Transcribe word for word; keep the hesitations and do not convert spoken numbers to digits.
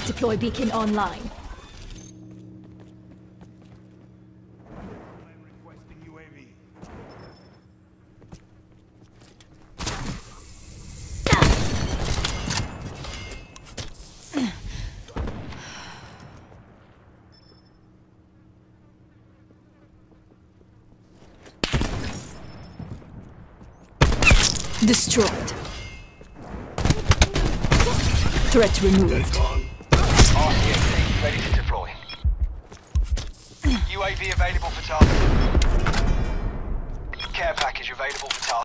Deploy beacon online. I'm requesting U A V. Destroyed. Threat removed. R C X D ready to deploy. U A V available for target. Care package available for target.